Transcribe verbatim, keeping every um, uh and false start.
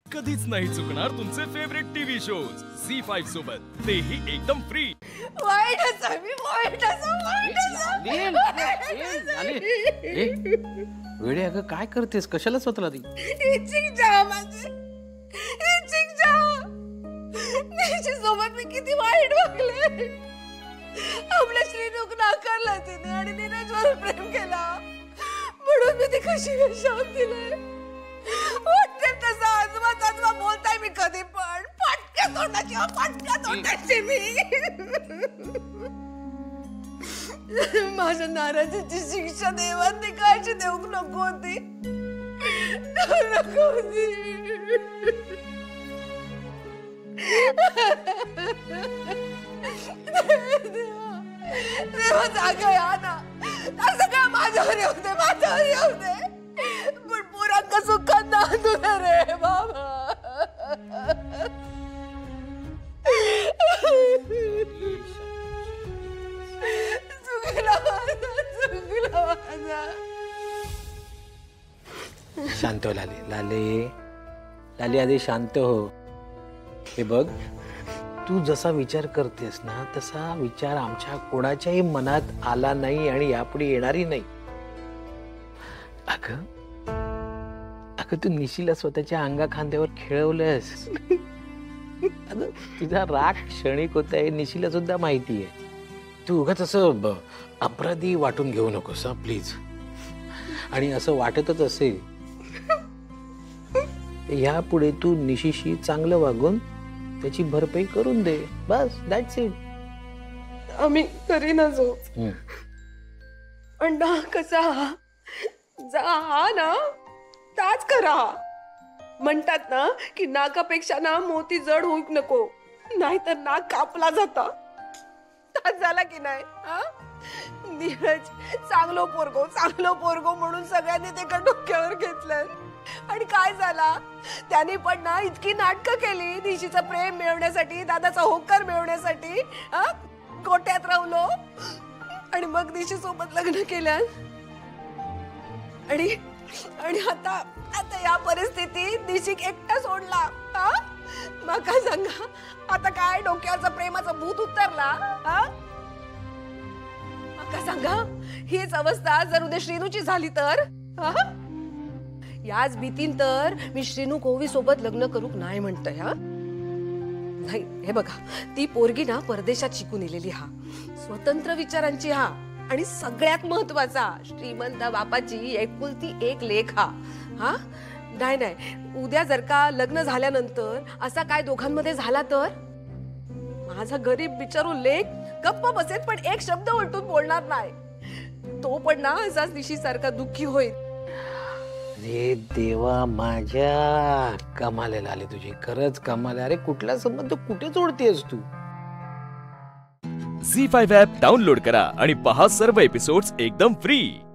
कधीच नाही चुकणार तुमचे favourite TV shows Zee five सोबत, तेही एकदम फ्री. वाईटच आहे मी, वाईटच वेडे अगं काय करतेस, कशाला स्वतःला ती इचिंग जा माझे, इचिंग जा. तिच्या सोबत मी किती वाईट वागले. आपल्या श्रीनुक नाकारला तिने आणि नीरजवर प्रेम केला म्हणून मी ती कशी शाप दिले. वाटते तसा आजमा ताजमा बोलताय मी कधी पण फटक्या तोंडाची, फटक्या तोंडाची मी. माझ्या नाराजीची शिक्षा देवांनी कायची देऊ नको होती, नको होती. देवा जागा या ना, असं काय माझ्यावर येऊ दे, माझ्यावर येऊ दे. पण पुरांक सुखात नांदू दे रे बाबा. चुकला माझा, चुकला माझा. शांत हो लाले, लाले लाले आधी शांत हो. हे बघ, तू जसा विचार करतेस ना तसा विचार आमच्या कोणाच्याही मनात आला नाही आणि यापुढे येणारही नाही. अगं अगं तू निशीला स्वतःच्या अंगा खांद्यावर खेळवलंस. अगं तुझा राग क्षणिक होता हे निशीला सुद्धा माहिती आहे. तू उगाच असं अपराधी वाटून घेऊ नकोस प्लीज. आणि असं वाटतच असेल यापुढे तू निशीशी चांगलं वागून त्याची भरपाई करून दे, बस. That's it. आम्ही करीना जो पण ना कसा जा हा ना ताच करा. म्हणतात ना की नाकापेक्षा ना मोती जड होऊ नको, नाहीतर नाक कापला जाता. ताच झाला की नाही. नीरज चांगलो पोरगो, चांगलो पोरगो म्हणून सगळ्यांनी ते डोक्यावर घेतलं. आणि काय झाला, त्याने पण ना इतकी नाटकं केली निशीचं प्रेम मिळवण्यासाठी, दादाचा होकार मिळवण्यासाठी. गोट्यात राहलो आणि मग निशी सोबत लग्न केलं. आणि आणि आता आता या परिस्थितीत निशिक एकटा सोडला. मग काय सांगा, आता काय डोक्यावरचं प्रेमाचं भूत उतरला. मग काय सांगा, हीच अवस्था जर उद्या श्रीनूची झाली तर. याच भीतीन तर मी श्रीनू कोवी सोबत लग्न करूक नाही म्हणतोय. हा नाही, हे बघा, ती पोरगी ना परदेशात शिकून येलेली, हा स्वतंत्र विचारांची, हा आणि सगळ्यात महत्वाचा श्रीमंत बापाची एकुलती एक लेक. हा हा नाही नाही, उद्या जर का लग्न झाल्यानंतर असा काय दोघांमध्ये झाला तर माझा गरीब बिचारू लेक गप्प बसेल पण एक शब्द उलटून बोलणार नाही. तो पण ना असाच निशी सारखा दुःखी होईल. अरे देवा माझ्या, कमाल आले तुझी, खरंच कमाल. अरे कुठला संबंध कुठे जोडतेस तू. झी फाईव्ह ॲप डाउनलोड करा आणि पहा सर्व एपिसोड्स एकदम फ्री.